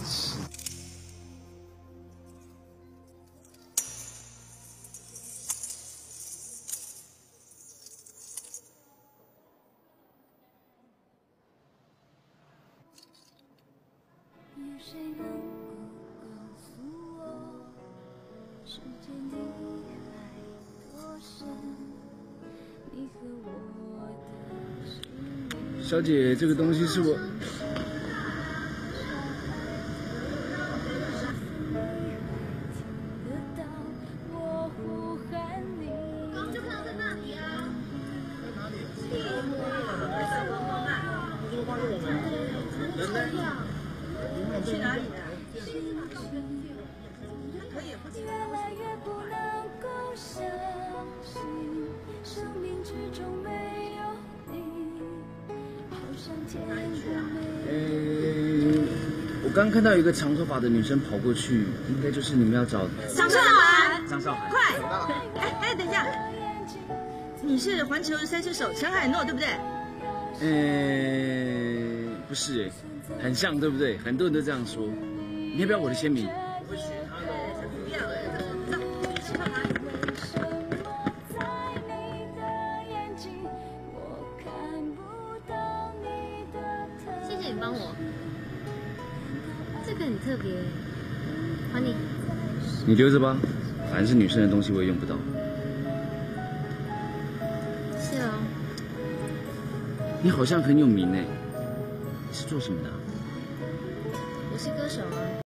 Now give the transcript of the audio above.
吃。 有谁能够告诉我，世界你爱多深？你和我的心。 小姐，这个东西是我。 去哪里啊？ 越来越不能够相信，生命之中没有你，好像天空没有。 我刚看到一个长头发的女生跑过去，应该就是你们要找张韶涵。 张韶涵， 快！哎，等一下，你是环球三车手陈海诺对不对？ 不是哎，很像对不对？很多人都这样说。你要不要我的签名？ 我学他的，才不要了。你去干嘛？ 谢谢你帮我，这个很特别，还你。 你留着吧，反正是女生的东西，我也用不到。 是哦。 你好像很有名哎，你是做什么的？ 我是歌手啊。